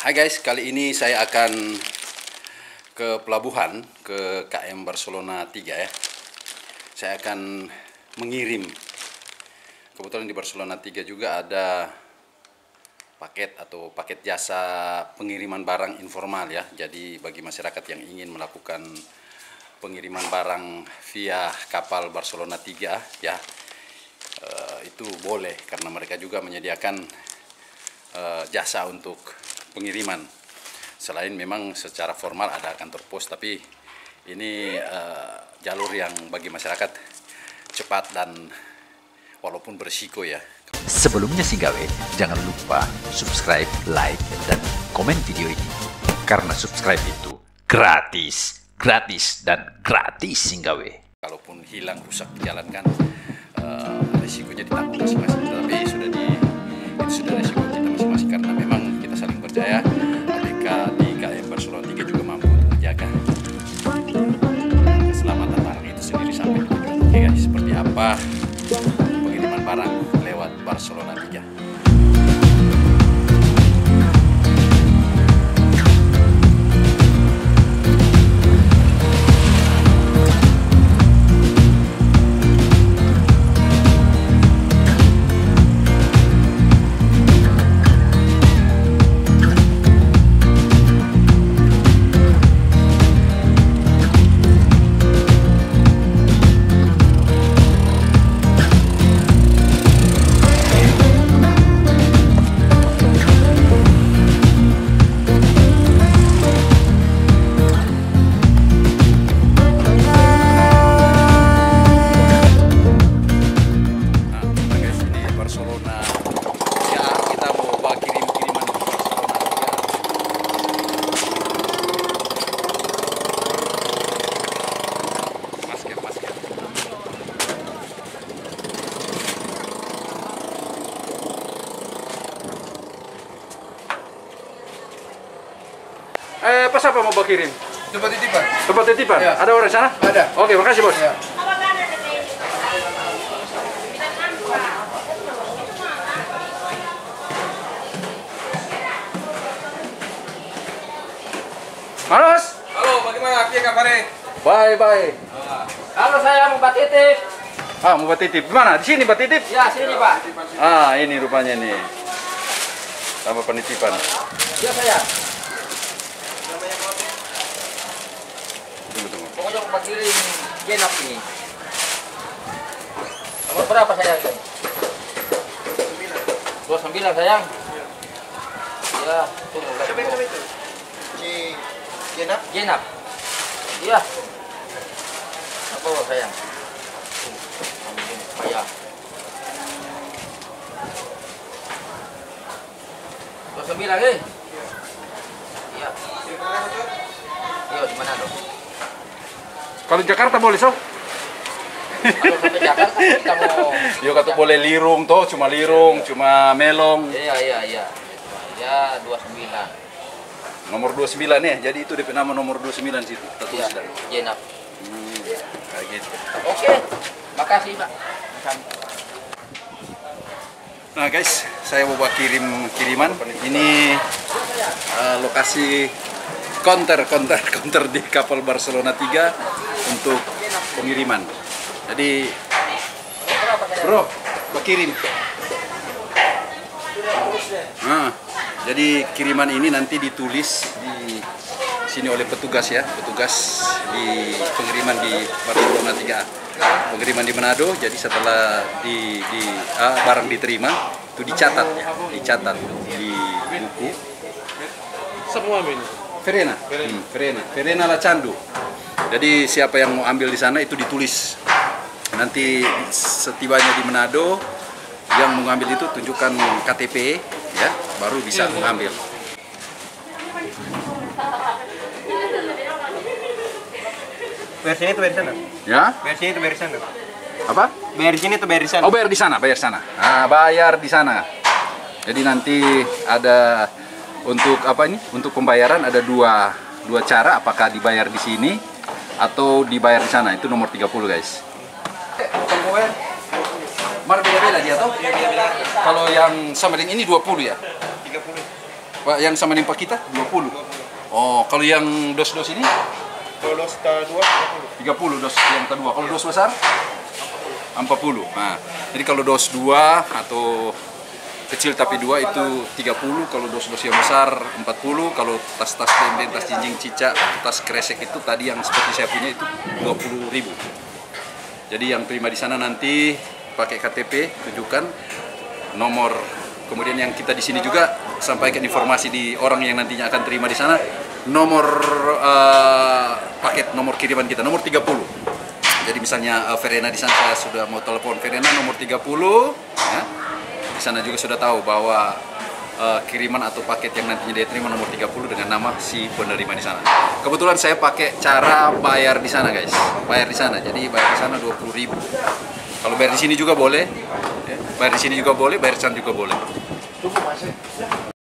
Hai guys, kali ini saya akan ke pelabuhan, ke KM Barcelona 3 ya. Saya akan mengirim. Kebetulan di Barcelona 3 juga ada paket atau paket jasa pengiriman barang informal ya. Jadi bagi masyarakat yang ingin melakukan pengiriman barang via kapal Barcelona 3 ya, itu boleh karena mereka juga menyediakan jasa untuk pengiriman. Selain memang secara formal ada kantor pos, tapi ini jalur yang bagi masyarakat cepat dan walaupun berisiko ya. Sebelumnya Singgawe, jangan lupa subscribe, like, dan komen video ini. Karena subscribe itu gratis, dan gratis Singgawe. Kalaupun hilang, rusak di jalan kan, risikonya ditanggung masing-masing. Tapi itu sudah risiko kita masing-masing karena memang kita saling percaya. ABK di KM Barcelona 3 juga mampu untuk menjaga keselamatan barang itu sendiri sampai tujuan. Oke guys, seperti apa pengiriman barang lewat Barcelona 3. Pas apa mau kirim? Tempat titipan. Tempat titipan? Ya. Ada orang sana? Ada. Oke, makasih bos. Ya. Mas? Halo, bagaimana? Kia kabarnya? Bye. Halo, saya mau titip. Mau buat titip. Gimana? Di sini buat titip? Ya, sini Pak. Ini rupanya nih. Sama penitipan. Ya saya. Tunggu. Pokoknya mau kirim genap ini. Nomor berapa sayang? 29 sayang. Ya, tunggu. Siapa yang itu? Si Jenap? Genap. Iya. Apa sayang? Ya. 29 eh. Iya. Iya, di mana dong? Kalau Jakarta boleh so? Kalau sampai Jakarta kita mau. Yo kata boleh lirung toh, cuma lirung, cuma melong. Iya. Ya, 29. Nomor 29 ya. Jadi itu DP nama nomor 29 situ. Kita tulis Iya, dah. Jenap. Kayak gitu. Oke. Makasih, Pak. Nah guys, saya mau buat kiriman. Ini lokasi counter di kapal Barcelona 3 untuk pengiriman. Jadi bro, berkirim. Jadi kiriman ini nanti ditulis di sini oleh petugas ya, petugas di pengiriman di Barcelona 3. Pengiriman di Manado. Jadi setelah barang diterima itu dicatat di buku. Semua ini. Verena Lacandu. Jadi siapa yang mau ambil di sana itu ditulis. Nanti setibanya di Manado, yang mengambil itu tunjukkan KTP ya, baru bisa mengambil. Bayar sini atau bayar sana? Ya? Bayar sini atau bayar sana? Apa? Bayar sini atau bayar di sana? Oh, bayar di sana. Bayar di sana. Jadi nanti ada untuk apa ini? Untuk pembayaran ada dua cara, apakah dibayar di sini atau dibayar di sana. Itu nomor 30 guys. Mar beda-beda dia toh? Kalau yang sama dengan ini 20 ya? 30. Pak, yang sama nimpa kita 20. Oh, kalau yang dos-dos ini Kalau dos kedua 30 dos yang kedua. Kalau dos besar 40. Nah, jadi kalau dos 2 atau kecil tapi 2 itu 30, kalau dos-dos yang besar 40, kalau tas-tas denden, tas jinjing cicak, tas kresek itu tadi yang seperti saya punya itu 20.000. Jadi yang terima di sana nanti pakai KTP, tunjukkan nomor. Kemudian yang kita di sini juga sampaikan informasi di orang yang nantinya akan terima di sana, nomor paket nomor kiriman kita nomor 30. Jadi misalnya Verena di sana saya sudah mau telepon Verena nomor 30, ya. Di sana juga sudah tahu bahwa kiriman atau paket yang nantinya dia terima nomor 30 dengan nama si penerima di sana. Kebetulan saya pakai cara bayar di sana, guys. Bayar di sana. Jadi bayar di sana 20.000. Kalau bayar di sini juga boleh. Ya. Bayar di sini juga boleh, bayar di sana juga boleh.